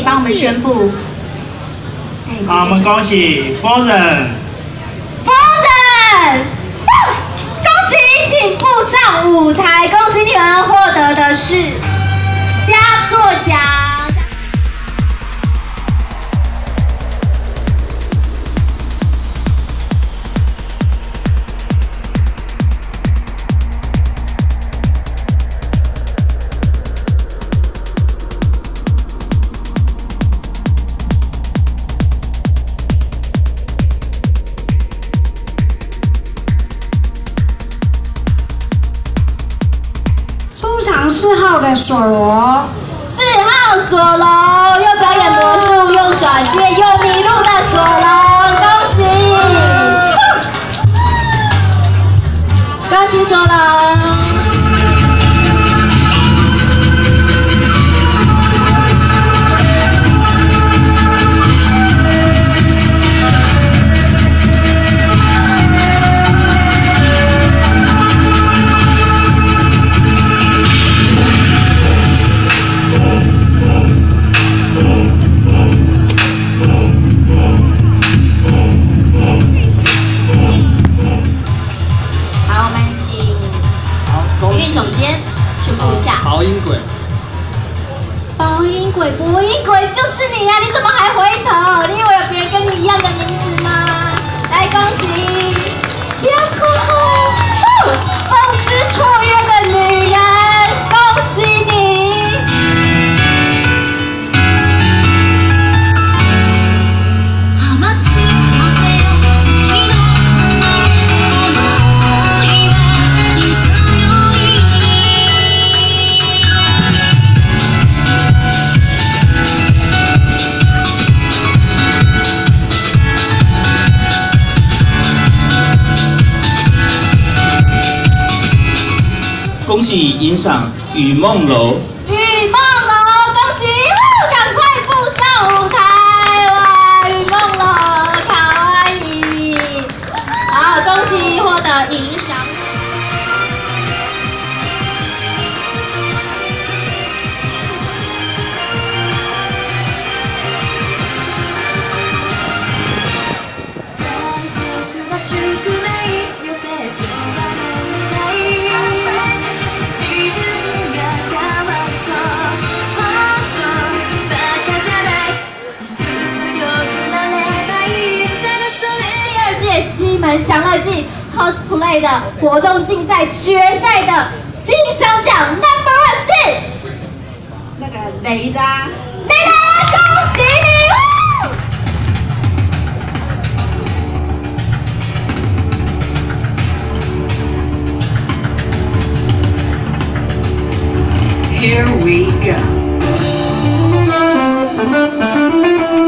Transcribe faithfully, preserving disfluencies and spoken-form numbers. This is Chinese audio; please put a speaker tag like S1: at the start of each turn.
S1: 帮我们宣布。
S2: 好，我们恭喜夫人。
S1: 夫人，恭喜，请步上舞台。恭喜你们获得的是佳作奖。
S3: 四号的索罗，
S1: 四号索隆又表演魔术，又耍街，又迷路的索隆，恭喜！恭喜索隆！ 总监宣布一下，
S2: 薄音鬼，
S1: 薄音鬼，薄音鬼就是你呀、啊！你怎么还回头？你以为有别人跟你一样的名字吗？来，恭喜！不要哭哭，风姿绰约的女人，恭喜你！
S4: 恭喜迎上雨梦楼。
S1: 雨梦楼，恭喜！赶快步上舞台！哇，雨梦楼，卡哇伊！好，恭喜获得银赏。西门享乐季 cosplay 的活动竞赛决赛的金赏奖 number one 是
S3: 那个雷拉，
S1: 雷拉，恭喜
S3: 你！Here we go.